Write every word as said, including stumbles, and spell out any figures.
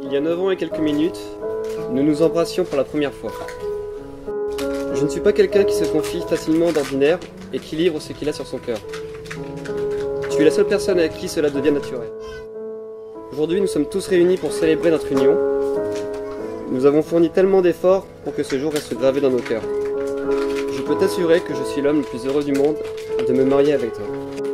Il y a neuf ans et quelques minutes, nous nous embrassions pour la première fois. Je ne suis pas quelqu'un qui se confie facilement d'ordinaire et qui livre ce qu'il a sur son cœur. Je suis la seule personne avec qui cela devient naturel. Aujourd'hui, nous sommes tous réunis pour célébrer notre union. Nous avons fourni tellement d'efforts pour que ce jour reste gravé dans nos cœurs. Je peux t'assurer que je suis l'homme le plus heureux du monde de me marier avec toi.